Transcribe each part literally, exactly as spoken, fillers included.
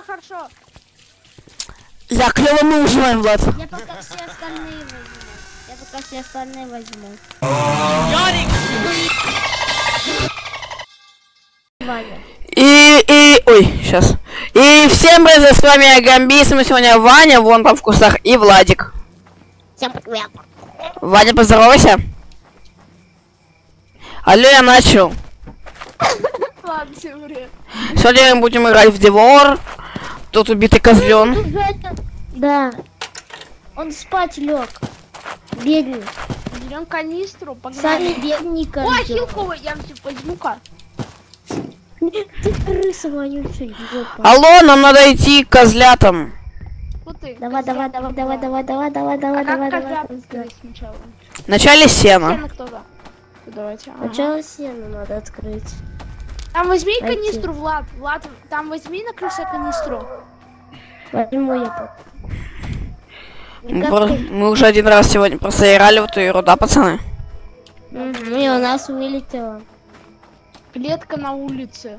хорошо. Я клево мы уживаем, Влад. Я пока все остальные возьму. Я пока все остальные возьму. Ваня. И, и, ой, сейчас. И всем привет, с вами Гамбис, мы сегодня Ваня, вон там в кустах, и Владик. Всем привет. Ваня, поздоровайся. Алло, я начал. Ладно, всем привет. Сегодня мы будем играть в Девор. Тут убитый козлен. Да. Он спать лег. Бедный. Берем канистру, погнали. Сами бедника. О, хилку я все возьму-ка. Ты крыса вонючая. Алло, нам надо идти к козлятам. Вот ты. Давай, давай, давай, давай, давай, давай, давай, давай, А давай, как давай. козлят открыть сначала? Вначале сено. Сено кто-то. Давайте. Ага. Сначала сено надо открыть. Там возьми Пойти. канистру, Влад. Влад, там возьми на крыше канистру. Возьму я потом. Мы, про- мы уже один раз сегодня просто играли в эту игру, да, пацаны? Угу, и у нас вылетело. Клетка на улице.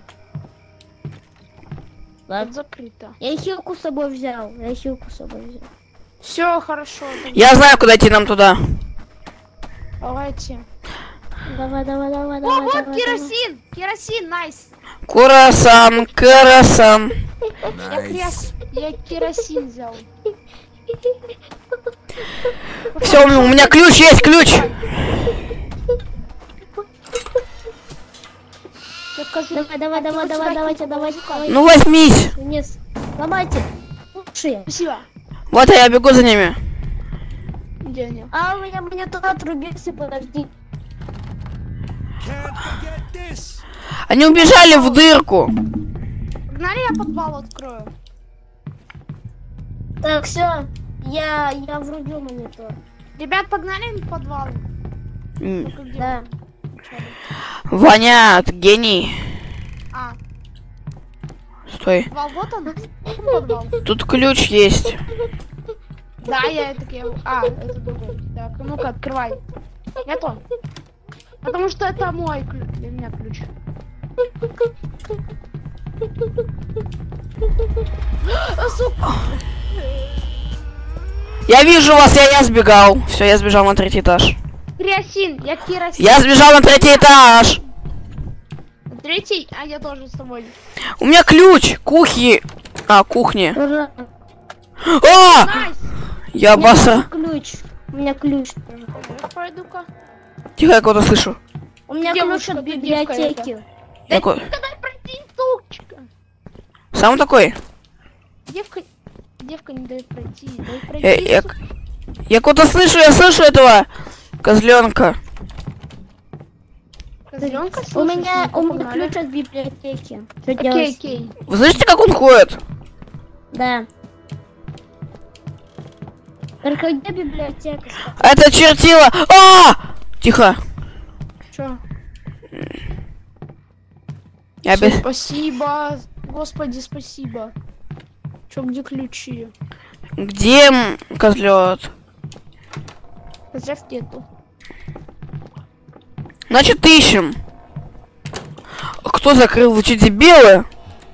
Ладно. Тут закрыто. Я хилку с собой взял. Я хилку с собой взял. Все хорошо. Я знаю, куда идти нам туда. Давайте. Давай, давай, давай, О, давай. вот давай, керосин! Керосин, найс! Курасан, карасан. Я, крес... я керосин взял. Все, у меня ключ есть, ключ. Я скажу, Давай, давай, давай, давай, давайте, давайте, давайте. Ну возьмись. Вниз. Ломайте. Лучшие. спасибо. Вот я бегу за ними. Где они? А у меня монитор отрубился, подожди. Они убежали в дырку. Погнали, я подвал открою. Так, все. Я, я врубил монитор. Ребят, погнали в подвал. М, Только где? Да. Ваня, ты гений. А, Стой. подвал, вот он. Подвал. Тут ключ есть. Да, я это я... А, это другой. Так, ну-ка, открывай. Нет он. Потому что это мой ключ. Для меня ключ. А, сука. Я вижу вас, я, я сбегал. Все, я сбежал на третий этаж. Керосин, я керосин. Я сбежал на третий этаж. Третий, а я тоже с тобой. У меня ключ. Кухни. А, кухни. Ура. А! Найс. Я У меня баса. ключ. У меня ключ. Пойду-ка. Тихо, я кого-то слышу. У меня Девушка, ключ от ты девка библиотеки. Я ко- Дай пройти, сучка. Сам такой? Девка, девка не дает пройти. Дай пройти. Я, я, сука. я кого-то слышу, я слышу этого козленка. Козленка, У слушай, меня, ну, у меня погнали. ключ от библиотеки. Что Окей, делать? окей. Вы слышите, как он ходит? Да. Только где библиотека? Это чертило. А! Тихо. Чё? Я Всё, без... спасибо. Господи, спасибо. Чё, где ключи? Где м, козлет? Поздрав нету. Значит, ищем. Кто закрыл? Вы что, дебилы?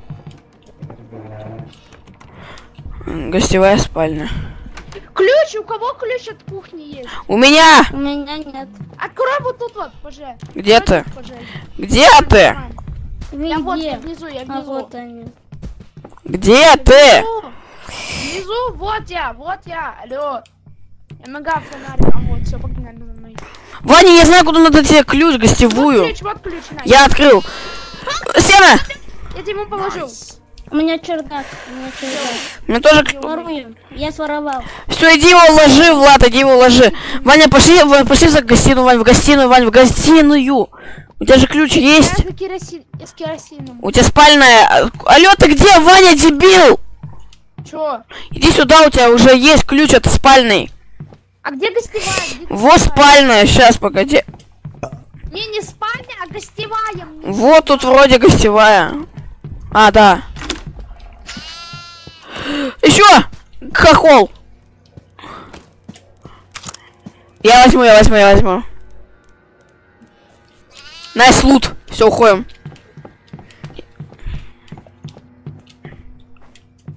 М, Гостевая спальня. Ключ! У кого ключ от кухни есть? У меня! У меня нет. Открой вот тут вот, поже. Где Открой ты? тут, поже. Где ты? Вы Я вот, где? я внизу, я А внизу. вот они. Где ты? Внизу, внизу, вот я, вот я, алло. Я нога фонарик, а вот, все, погнали за мной. Ваня, я знаю, куда надо тебе ключ, Вот гостевую. ключ, вот ключ, на. Я открыл. Сена! Я тебе положил. У меня чердак. У меня чердак. Мне тоже... Ворую. Я своровал. Все, иди его ложи, Влад, иди его ложи. Ваня, пошли, Вань, пошли за гостиную, Вань, в гостиную, Вань, в гостиную. У тебя же ключ есть. Я за керосин, я с керосином. У тебя спальная. Алло, ты где, Ваня, дебил? Чё? Иди сюда, у тебя уже есть ключ от спальной. А где гостевая? Где Вот гостевая? спальная, сейчас, погоди. Не, не спальня, а гостевая. Мне Вот тут вроде гостевая. А, да. Еще! Хохол! Я возьму, я возьму, я возьму. Найс лут. Все, уходим.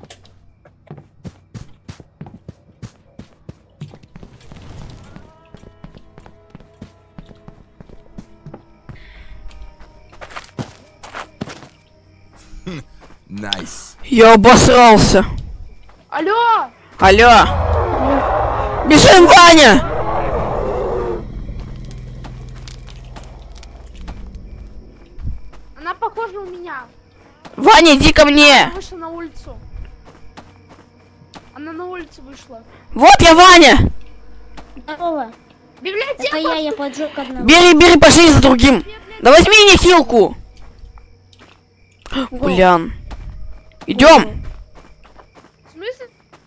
Nice. Я обосрался. Алло! Алло. Бежим, Ваня! Она похожа у меня. Ваня, иди ко мне. Она вышла на улицу. Она на улицу вышла. Вот я, Ваня. Здорово. Библиотека! Это я, я поджег одного. Бери, бери, пошли за другим. Да возьми мне хилку. Блян. Идем. В смысле?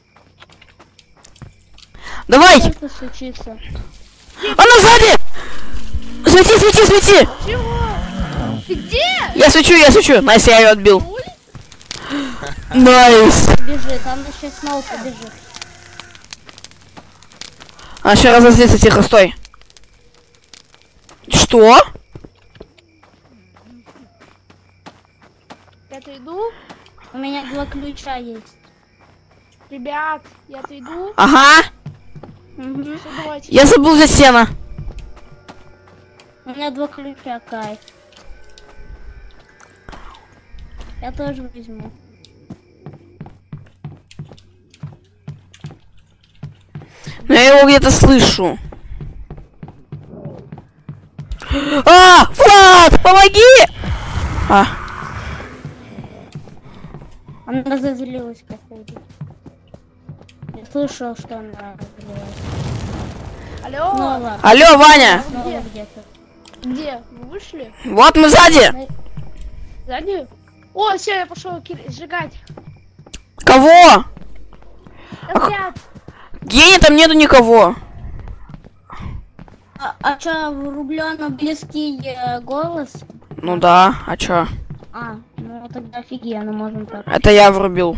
Давай. Что случится? Она сзади. Свети, свети, свети. Чего? Ты где? Я свечу, я свечу. Найс, я ее отбил. На улице? Найс. Бежит, она сейчас снова побежит. А сейчас разозлится, тихо, стой. Что? Я-то иду. У меня два ключа есть. Ребят, я-то иду. Ага. Угу. Все, давайте. Я забыл взять сено. У меня два ключа, кайф. Я тоже возьму. Но я его где-то слышу. А, Влад, помоги! А, Она разозлилась, походу. Я слышал, что она разозлилась. Алло? Ну ладно, алло, Ваня. снова где-то. Где? Вы вышли? Вот мы сзади. Сзади? О, все, я пошел сжигать. Кого? Ребят, Гений, там нету никого. А, а чё, врублёно близкий э, голос? Ну да, а чё? А, ну тогда офигенно, можем так. Это я врубил.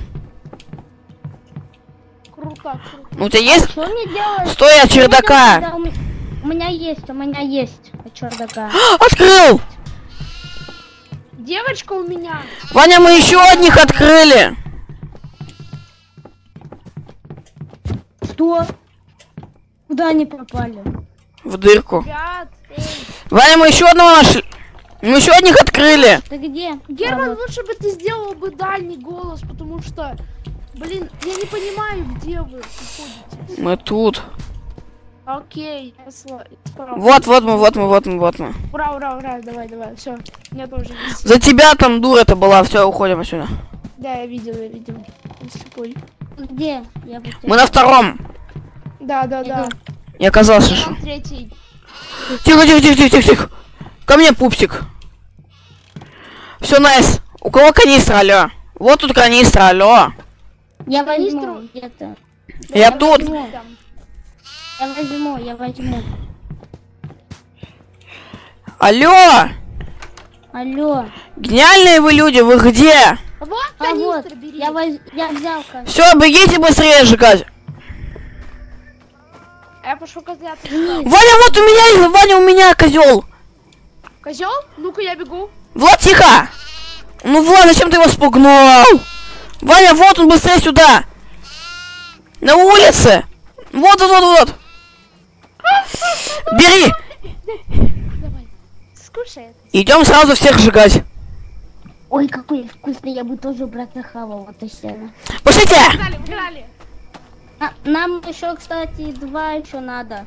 круто, круто. Ну, у тебя есть? Что мне делать? Стой от чердака. Да, у, м- у меня есть, у меня есть от чердака. Открыл. Девочка у меня. Ваня, мы еще одних открыли. Что? Куда они пропали? В дырку. Ребят, эй. Ваня, мы еще одного нашли. Мы еще одних открыли. Ты где? Герман, А, вот. лучше бы ты сделал бы дальний голос, потому что, блин, я не понимаю, где вы находитесь. Мы тут. Окей, я сла- справа. Вот, вот мы, вот мы, вот мы, вот мы. Ура, ура, ура, давай, давай, все. Я тоже есть. За тебя там дура-то была. Все, уходим отсюда. Да, я видел, я видел. Он слепой. Где? Я бы Мы на втором. Да, да, да. Иду. Я оказался. Я что- на третий. Тихо, тихо, тихо, тихо, тихо, тихо. Ко мне, пупсик. Все, найс. У кого канистра, алло? Вот тут канистра, алло. Я возьму Канистру? где-то. Я тут. возьму там. Я возьму, я возьму. Алло. Алло. Гениальные вы люди, вы где? Вот А канистр вот, бери. я, воз... я взял канистру. Все, бегите быстрее сжигать. А я пошел козлят. Ваня, вот у меня есть, Ваня, у меня козел. Козел? Ну-ка, я бегу. Влад, тихо. Ну, Влад, зачем ты его спугнул? Ваня, вот он, быстрее сюда. На улице. Вот, вот, вот, вот. Бери. Давай. Скушай это. Идем сразу всех сжигать. Ой, какой вкусный, я бы тоже, брат, нахавал это сено. Пошлите. Угнали, угнали. А, нам еще, кстати, два еще надо.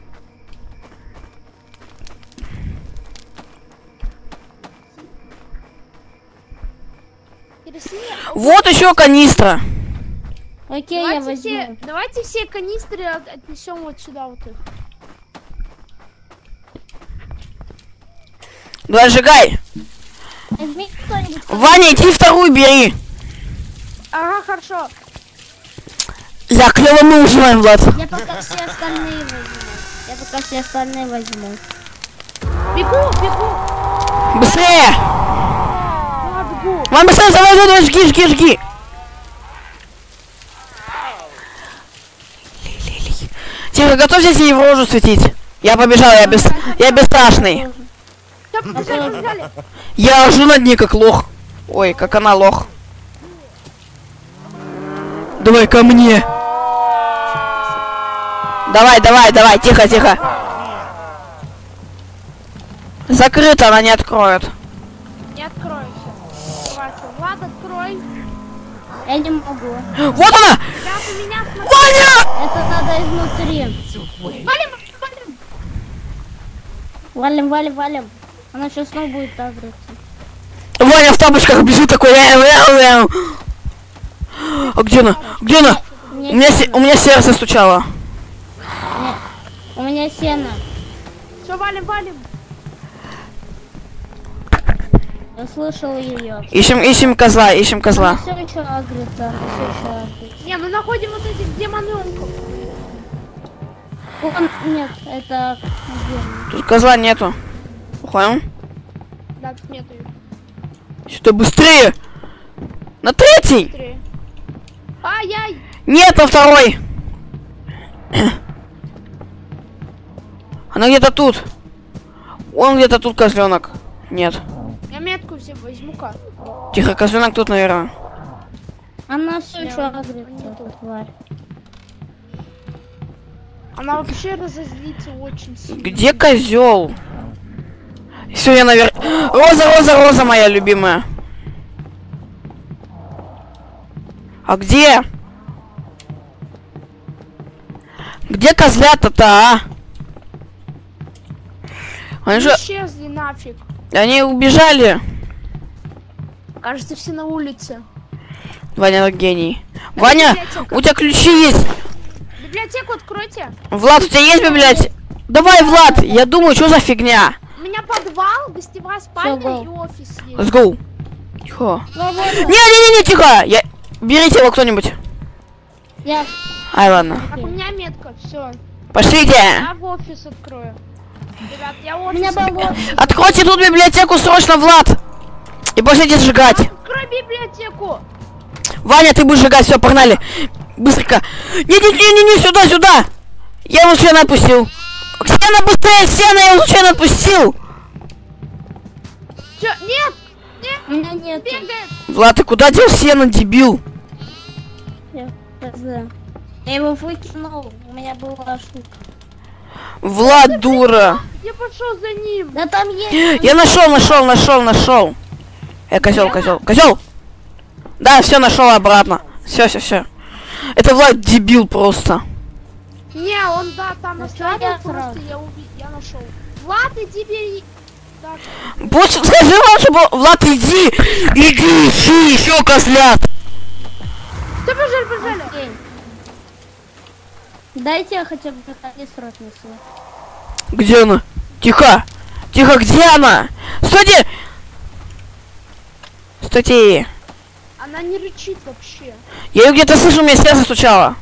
Керосине. Вот еще канистра. Окей, я Давайте все, возьму. давайте все канистры от- отнесем вот сюда вот их. Давай, сжигай. Возьми кто-нибудь. Ваня, иди вторую бери. Ага, хорошо. Ля, клево мы уживаем, Влад. Я пока все остальные возьму. Я пока все остальные возьму. Бегу, бегу. Быстрее. Да, бегу. Вань, быстрее, давай, давай, давай, жги, жги, жги. Тихо, готовьтесь ей в рожу светить. Я побежал, я, без... я бесстрашный. Всё, взяли, взяли. Я ржу над ней как лох. Ой, как она лох. Давай ко мне. Давай, давай, давай, тихо, тихо. Закрыто, она не откроет. Не откройся. Давайте, Влад, открой. Я не могу. Вот она! Ребят, у меня смотри. Ваня! Это надо изнутри. Валим, валим. Валим, валим, валим. Она сейчас снова будет агриться. Ваня в тапочках бежит такой. Эу, эу, эу. А где она? Где она? У Мне меня, се- у меня сердце стучало. Нет. У меня сено. Все, валим, валим. Я слышал ее. Ищем, ищем козла, ищем козла. Все еще агрится. Она все еще агрится. Не, мы находим вот этих демоненков. Он... Нет, это... где? Тут козла нету. Уходим. Да, тут нету их. Сюда быстрее! На третий! Быстрее. Ай-яй! Нет, на второй! Она где-то тут. Он где-то тут, козленок. Нет. Я метку все возьму-ка. Тихо, козленок тут, наверное. Она все еще Да, агрится, нету. эта тварь. Она вообще разозлится очень сильно. Где козел? Все, я наверх. Роза, роза, роза, моя любимая. А где? Где козлята-то, а? Они же... Исчезли нафиг. Они убежали. Кажется, все на улице. Ваня гений. Ваня, у тебя ключи есть? Библиотеку откройте. Влад, у тебя есть библиотека? Давай, Влад, я думаю, что за фигня? У меня подвал, гостевая спальня go. и офис есть. Let's go. Тихо. Свободно. Не-не-не, тихо. Я... Берите его кто-нибудь. Я... Ай, ладно. Так, у меня метка, все. Пошлите. Я в офис открою. Ребят, я У офис меня открою. болото. Откройте тут библиотеку срочно, Влад. И пошлите сжигать. Открой библиотеку. Ваня, ты будешь сжигать, все, погнали. Быстренько. Не-не-не-не, сюда, сюда. Я его случайно отпустил. Сена, быстрее, Сена, я его случайно отпустил. Чё? Нет, нет, У меня нет. бегает. Влад, ты куда дел Сена, дебил? Я Я его выкинул. У меня была ошибка. Влад, дура. Я пошел за ним. Да там есть... Я нашел, нашел, нашел, нашел. Э, козел, козел, козел. Да, все, нашел обратно. Все, все, все. Это Влад дебил просто. Не, он, да, там Ну, оставил, я просто сразу. я убил, я нашел. Влад, иди бери. Так, Пусть скажи Влад, чтобы... Влад, иди. Иди, ищи еще козлят. да бежали, бежали. Окей. Дайте я хотя бы не срок несу. Где она? Тихо. Тихо, где она? Стойте. Стойте. Она не рычит вообще. Я ее где-то слышу, у меня сердце стучало.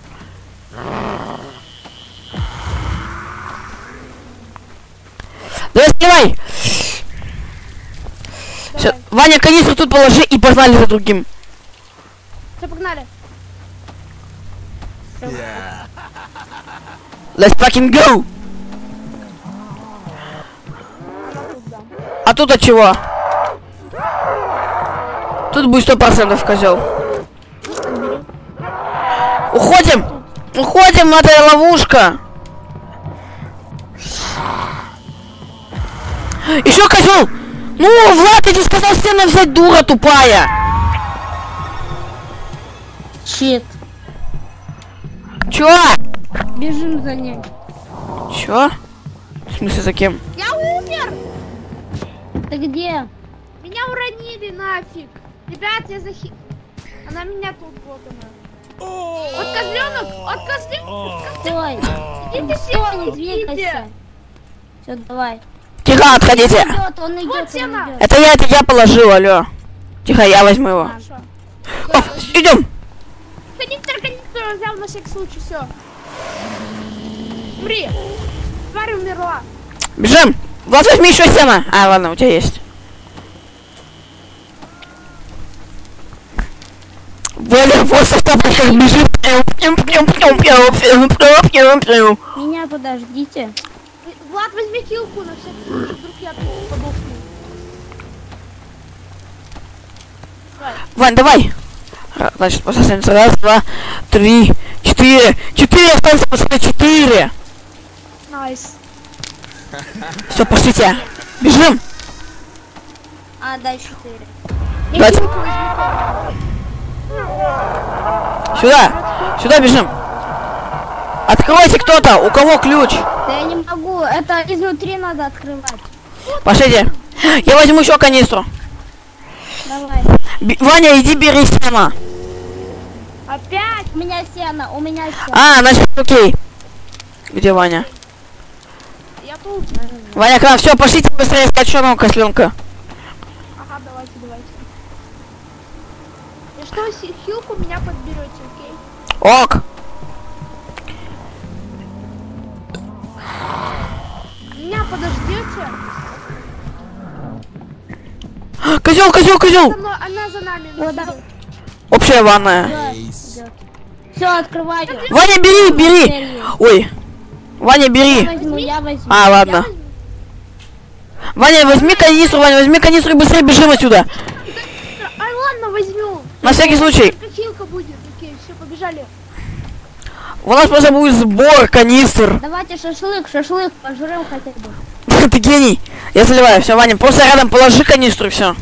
Давай, снимай. Всё, Ваня, канистру тут положи и погнали за другим. Все, погнали. Let's fucking go. Она тут, да. А тут от чего? Тут будет сто процентов козел. Уходим! Уходим, это ловушка! Еще козел! Ну, Влад, я тебе сказал стену взять, дура тупая! Щит. Чё? Бежим за ним. Чё? В смысле, за кем? Я умер! Ты где? Меня уронили нафиг. Ребят, я захи... Она меня тут, вот она. От козленок! От козленок! Стой. Идите Стой, не все, двигайся. идите! Все, давай. Тихо, отходите! Идет, он идет, Вот он стена. идет. Это я, это я положил, алло. Тихо, я возьму его. Хорошо. О, идем! Канистр, канистр взял на всякий случай, все. Умри! Тварь умерла. Бежим! Влад, возьми еще стена! А, ладно, у тебя есть. Валя, просто в тапочках бежит. Меня подождите. Влад, возьми хилку на всякий случай, вдруг я тут подохну. Вань, давай! Ра- Значит, поставим раз, два, три, четыре. Четыре осталось, пацаны, четыре! Найс. Все, пошлите. Бежим! А, да, четыре. Я Давайте. хилку возьму. Сюда! Сюда бежим! Откройте кто-то! У кого ключ? Да я не могу, это изнутри надо открывать. Пошлите! Я возьму еще канистру. Давай. Б Ваня, иди бери сено. Опять? У меня сено, у меня сено. А, значит, окей. Где Ваня? Я тут. Ваня, к нам, все, пошлите быстрее искать черного козленка. Ага, давайте, давайте. И что, си- хилку меня подберете, окей? Ок. Меня подождете? Козел, козел, козел! За мной- она за нами. О, да. Общая ванная. Все, открываю. Ваня, бери, бери! Ой. Ваня, Я бери. возьму, я возьму. А, ладно. Ваня, возьми канистру, Ваня, возьми канистру и быстрее бежим отсюда. А ладно, возьму. На всякий случай. Только хилка будет. Окей, все, побежали. У нас просто будет сбор канистр. Давайте шашлык, шашлык пожрем хотя бы. Ты гений. Я заливаю. Все, Ваня, просто рядом положи канистру и все.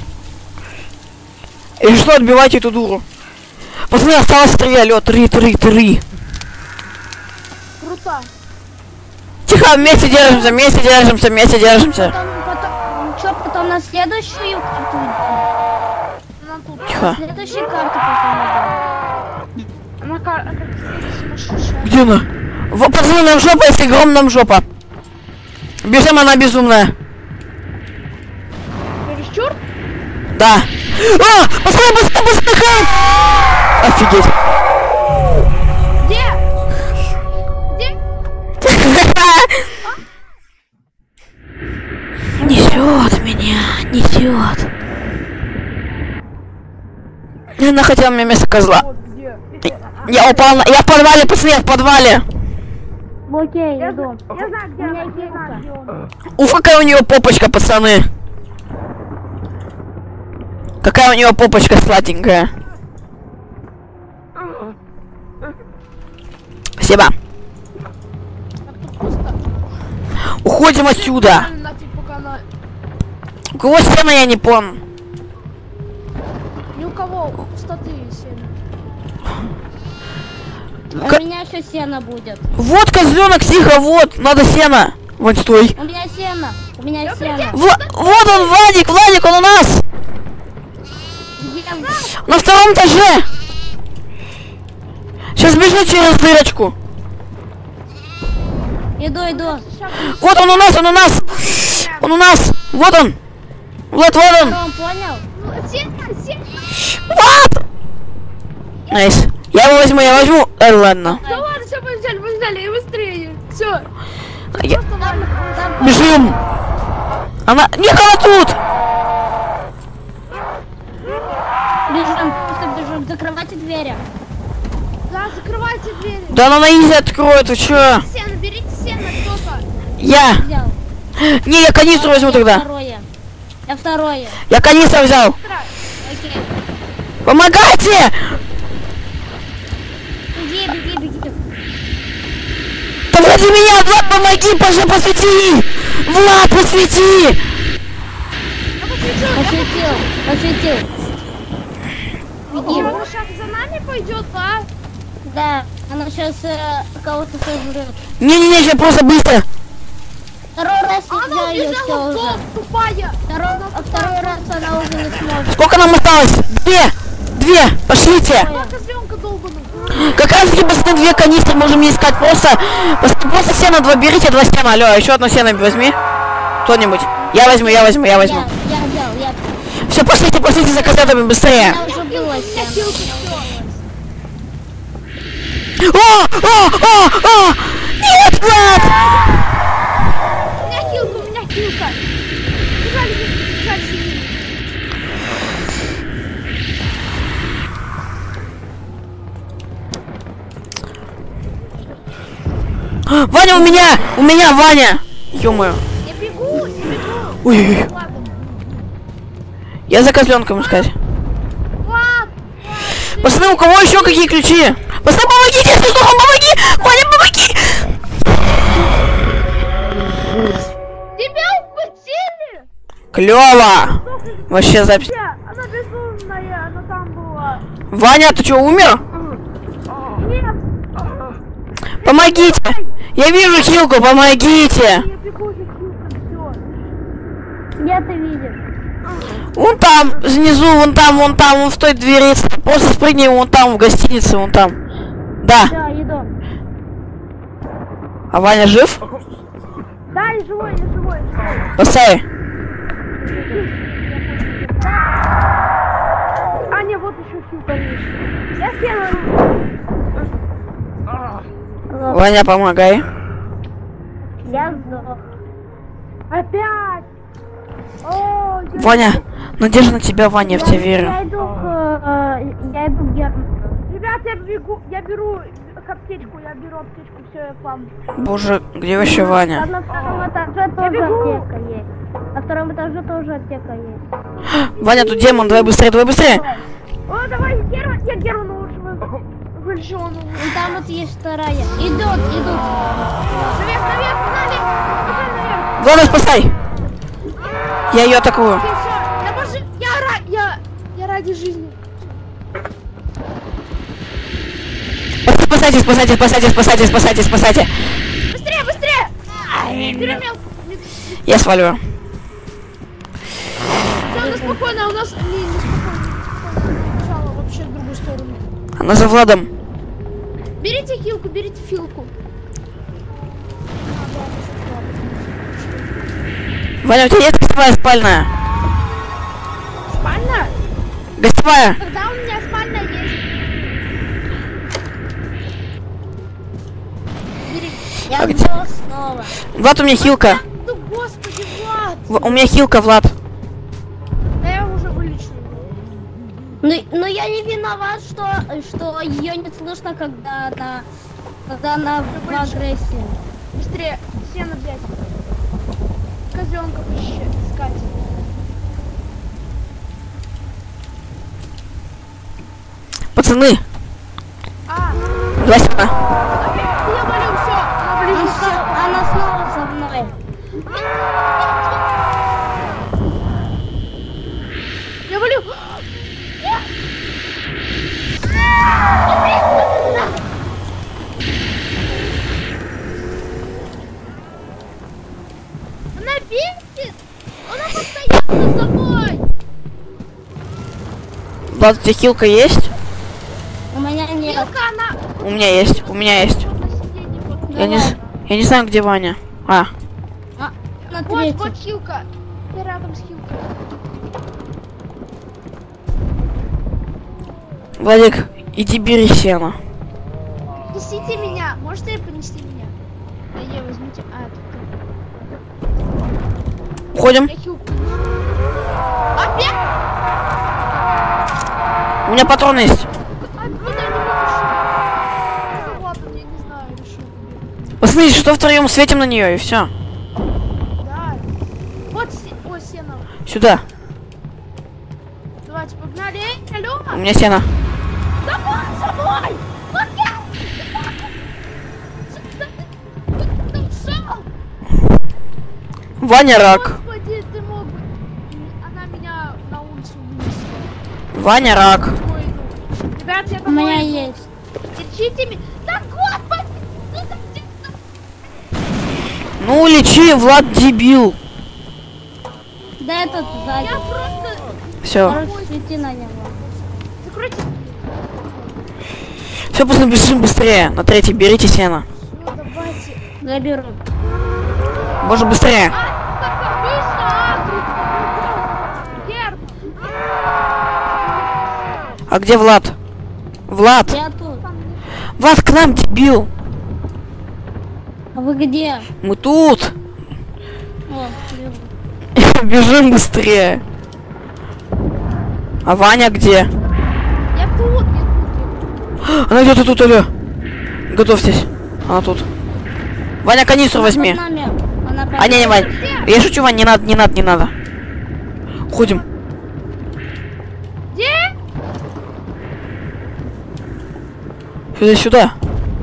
И что, отбивайте эту дуру. Пацаны, осталось три, алло, три, три, три. Круто. Тихо, вместе держимся, вместе держимся, вместе держимся. Потом, потом, что потом на следующую карту идем? Она тут. Тихо. Следующую карту потом идем. Она как, как сумасшедшая. Где она? Вот, пацаны, нам жопа, если гром, нам жопа. Бежим, она безумная. Чересчур? Да. А! Пацаны, пацаны, пацаны, хай! Офигеть. Где? Где? Несет меня, несет. Она хотела мне вместо козла. Вот где? Я упал на... Я в подвале, пацаны, я в подвале. Окей, Я, иду. зна- я знаю, где У меня она. Я знаю, хилка. где он. Уф, какая у нее попочка, пацаны. Какая у нее попочка сладенькая. Спасибо. Так тут пусто. Уходим отсюда. Нафиг, пока она... У кого стена, я не помню. Ни у кого пустоты сильно. К- У меня еще сено будет. Вот козленок, тихо, вот, надо сено. Вот, стой. У меня сено. У меня сено. Вла- вот он, Владик, Владик, он у нас. Где он? На втором этаже. Сейчас бежу через дырочку. Иду, иду. Вот он у нас, он у нас. Он у нас. Вот он. Вот, вот он. Ром, понял? Сильно, сильно. Вот. Найс. Я его возьму, я возьму. Э, ладно. Да ладно, все, мы взяли, мы взяли, и быстрее. Все. Я- Там, там, Бежим. Она... Нет, она тут. бежим, просто бежим. Закрывайте двери. Да, закрывайте двери. Да она на изи откроет, вы чё? Сено, берите сено, кто-то. Я. Взял. Не, я канистру возьму Я тогда. Второе. Я второе. Я канистру взял. Окей. Помогайте! Беги, беги, беги. Да вроде меня, Влад, помоги, пожалуйста, посвети! Влад, посвети! Осветил, осветил. Беги. Она сейчас за нами пойдет, а? Да, она сейчас э, кого-то сожрет. Не-не-не, сейчас просто быстро. Второй раз Она нельзя ее все убежала в уже. дом, тупая. Второй, а второй раз она уже не сможет. Сколько нам осталось? Две! Две! Пошлите! Два козленка долбану. Как раз таки, пацаны, две канистры можем не искать. Просто, просто, просто сено два берите, два сена. Алло, еще одно сено возьми. Кто-нибудь. Я возьму, я возьму, я возьму. Я, я взял, я. Все, пошлите, пошлите за козлятами быстрее. Я уже было сено. О! О! О! О! Нет, Влад! У меня хилка, у меня хилка. Бежали, бежали, сидели. Ваня, у меня! У меня, Ваня! Ё-моё. Я бегу, я бегу. Ой-ой-ой. Ладно. Я за козленком искать. Влад, Пацаны, у кого еще какие ключи? Пацаны, помогите, если что, помоги! Ваня, помоги! тебя ухватили. Клево! Вообще запись. Она безумная, она там была. Ваня, ты что, умер? Нет. Помогите! Я вижу хилку, помогите! Я бегу, я всё. Где ты видишь? Вон там, внизу, вон там, вон там, вон в той двери. Просто спрыгни вон там, в гостинице, вон там. Да. Да, иду. А Ваня жив? Да, я живой, я живой, я живой. Поставь. А, не, вот еще хилка есть. Я села. Ваня, помогай. Я сдох. Опять! О, я... Ваня, надежда на тебя, Ваня, я в тебя верю. Я иду к... э, я иду к Герману. Ребят, я бегу, я беру аптечку, я беру аптечку, все, я к вам. Боже, где вообще Ваня? На втором этаже тоже бегу. аптека есть. На втором этаже тоже аптека есть. Ваня, тут демон, давай быстрее, давай быстрее. О, давай, Геру, я Геру лучше вылечу. Вон там вот есть вторая. Идут, идут. Наверх, наверх, наверх, наверх. Главное, спасай. Я ее атакую. Окей, всё, я больше, я, ра- я, я ради жизни. Спасайте, спасайте, спасайте, спасайте, спасайте, спасайте. Быстрее, быстрее! Перемел. Я свалю. Все, ну спокойно, у нас... Не, не спокойно, не спокойно. Побежала вообще в другую сторону. Она за Владом. Берите хилку, берите филку. Ваня, у тебя есть гостевая спальная? Спальня? Гостевая. Когда у меня спальня есть. Бери. Я А где? сдох снова. Влад, у меня хилка. Ну, господи, Влад. В- У меня хилка, Влад. Да я уже вылечу. Ну, ну я не виноват, что, что ее не слышно, когда она, когда она в агрессии. Быстрее, сено взять. Козленка поищи, искать. Пацаны, А, два сюда. я болел, все, она Она, ближе. сно- она снова за мной. Я болел. Она бесит! Она постоянно за мной! Влад, у тебя хилка есть? У меня нет. Вилка, она... У меня есть, у меня есть. Вот на сиденье, вот. Я не, з- я не знаю, где Ваня. А, А, на Вот, третьем. вот хилка. Ты рядом с хилкой. Владик, иди бери сено. Несите меня. Можете понести меня? Да, я возьмите. А, тут Уходим. я хилку. Опять? У меня патроны есть. А, не, да, не выпущу. Ну ладно, я не знаю, решил. Посмотрите, что втроем светим на нее и все. Да. Вот, се- о, сено. Сюда. Давайте, погнали. Эй, алло. У меня сено. Да вот за мной! Вот я! Ты ушел! Ваня рак. Господи, ты мог бы... Она меня на улицу вынесла. Ваня рак. Домой иду. Ребят, я У домой меня иду. есть. Лечите меня. Да господи! Ну зачем? Ну лечи, Влад дебил. Да этот сзади. Я просто... Все. Короче, свети на него. Закройте. Все, пацаны, бежим быстрее. На третий берите сено. Ну давайте. Заберу. Боже, быстрее. А, так быстро! Герб! А где Влад? Влад. Я тут. Влад, к нам, дебил. А вы где? Мы тут. О, бегу. Бежим быстрее. А Ваня где? Я тут, я тут, я тут. Она где-то тут, алло. Готовьтесь. Она тут. Ваня, канистру возьми. Под нами. Она А, не, не, Вань. Я шучу, Вань, не надо, не надо, не надо. Уходим. Где? Сюда, сюда.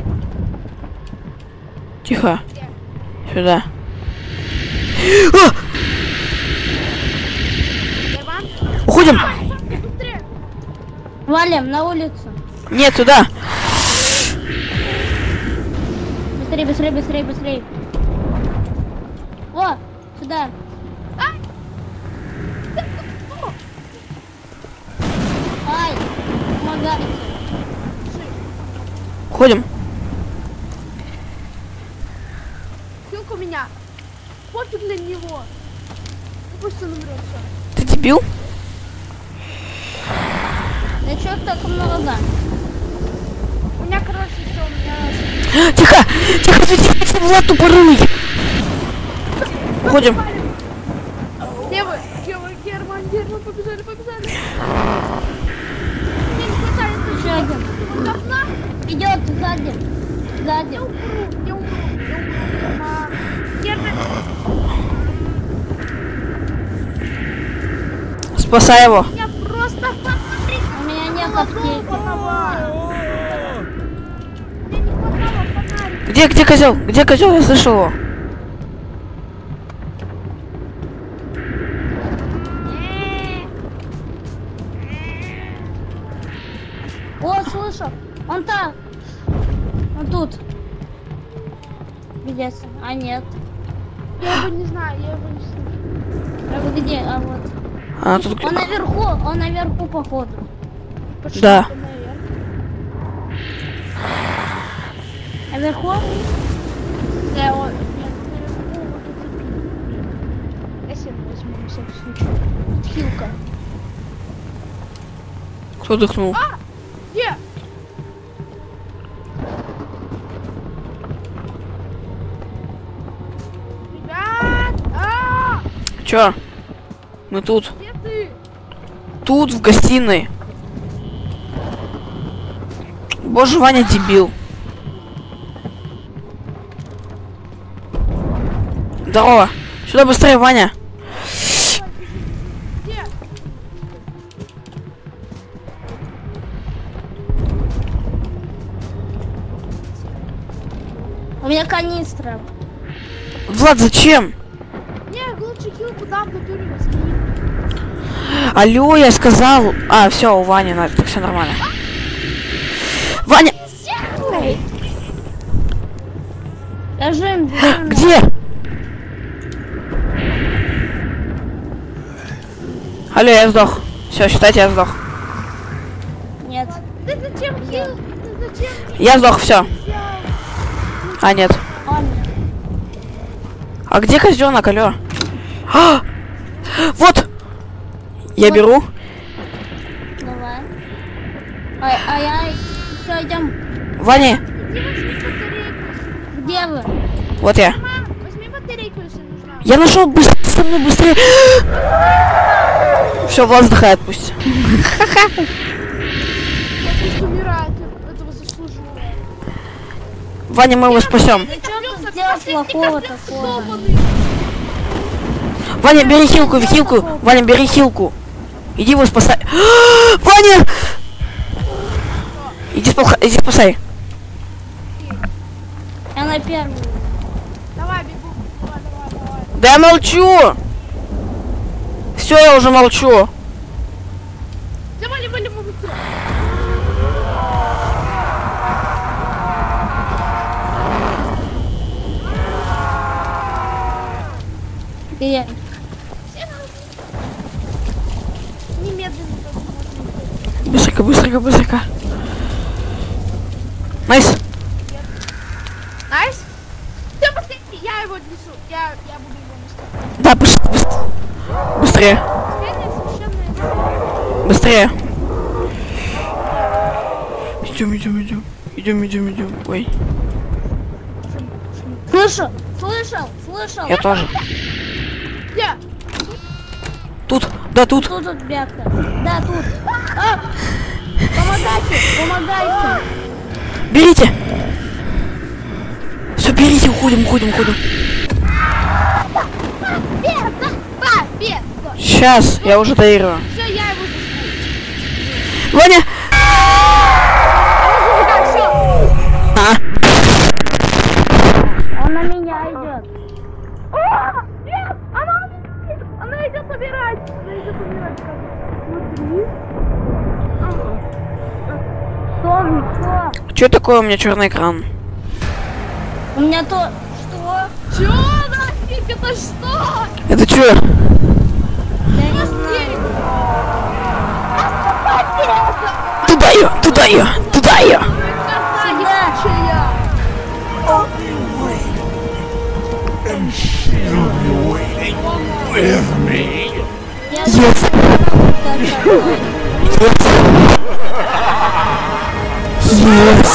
Тихо. Сюда. А! Герман? Уходим. Быстрее! Валим на улицу. Нет, туда. Быстрее, быстрее, быстрее, быстрее. О, сюда. Ай, помогайте. Ходим. Хилка у меня. Пофиг на него. Пусть он умрет, все. Ты дебил? Да чё так много? У меня, короче, все, у меня... Тихо! Тихо, тихо, тихо, Влад тупорылый! Уходим. Левый, левый, Герман, Герман, побежали, побежали. Мне не хватает Еще один. вот окна. Идет сзади. Сзади. Я умру, я умру, я умру, Герман. Герман. Спасай его. Я просто посмотри. У меня нет Мне аптеки. не хватало фонарика. Где, где козел? Где козел? Я слышал его. О, слышу. Он там. Он тут. Где? А нет. Я его не знаю, я его не слышу. А вы где? А вот. А, тут... Он наверху, он наверху походу. Пошли Да. наверх. Наверху? Да, он... Нет, наверху вот это. Я себе возьму на всякий случай. Хилка. Кто дыхнул? А! Где? Ребят! А! Чё? Мы тут. Где ты? Тут, в гостиной. Боже, Ваня дебил. Здорово. Сюда быстрее, Ваня. Где? У меня канистра. Влад, зачем? Не, лучше хилку дам, который возьми. Алло, я сказал. А, все, у Вани, на, так все нормально. Ваня! Бежим, бежим. Где? Алло, я сдох. Все, считайте, я сдох. Нет. Ты зачем хил? Ты зачем Я сдох, все. взял? А, нет. Он. А где козленок, алло? А! Вот! Я беру. Давай. А, а я... Все, идем. Ваня, Иди возьми батарейку. Где вы? вот я. Мам, возьми батарейку, если нужна. Я нашел быстрее, со мной быстрее. Все, Влад вздыхает пусть. Я пусть умирает, я этого заслуживаю. Ваня, мы его спасем. Ну что ты сделал плохого такого? Ваня, бери хилку, хилку. Ваня, бери хилку. Иди его спасай. Ваня! Иди, спа- иди спасай. Я на первую. Давай, бегу. Давай, давай, давай. Да я молчу. Все, я уже молчу. Давай, вали, могу. Где? Немедленно. Быстренько, быстренько, быстренько. Найс. Найс? Все, быстрее, я его несу. Я, я буду его нести. Да, быс- быс- быстрее. Последняя священная. Быстрее. Идем, идем, идем. Идем, идем, идем. Ой, Слышал? Слышал? Слышал? я тоже. Где? Тут, да, тут. Тут тут бяка. Да, тут. А! Помогайте, помогайте. Берите. Все, берите, уходим, уходим, уходим. Победа! Победа! Сейчас, я уже доигрываю. Все, я его зашлю. Ваня! Так, все. А, Он на меня идет. О, нет, она, она идет собирать. Она идет собирать. Смотри. Ага. Что такое у меня черный экран? У меня то... Что? Чё нафиг? Это что? Это что? Я не знаю. Туда ее, туда ее, туда ее. Сюда. And she'll be waiting with me. Я Yes. Yes.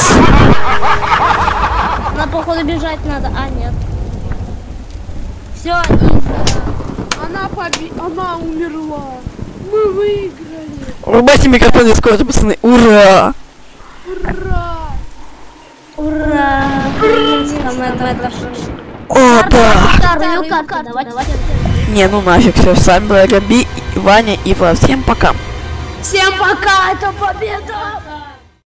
На походу бежать надо. А, нет. Все, изи. Она поби... Она умерла. Мы выиграли. Рубайте микрофон из скорости, пацаны. Ура! Ура! Ура! Там это, это... О, да! Вторую карту, давайте. Не, ну нафиг, все, с вами была Габи, Ваня и Влад. Всем пока! Всем пока, это победа!